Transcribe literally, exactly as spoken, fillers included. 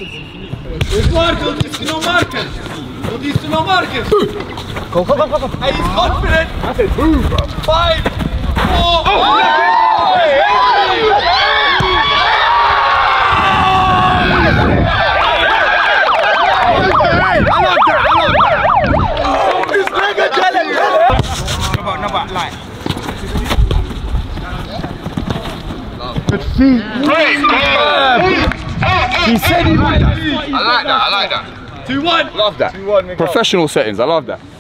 Marcus, this is no Marcus. This is no Marcus. Go, go, go, go. Hey, he's confident. I said move, bro. Five, four. Oh, hey, hey, hey. I love that, I love that. This nigga telling me. No, no, no, like. Good feet. Great. He said he liked that. I like that, I like that. two one. Love that. two one, Professional settings, I love that.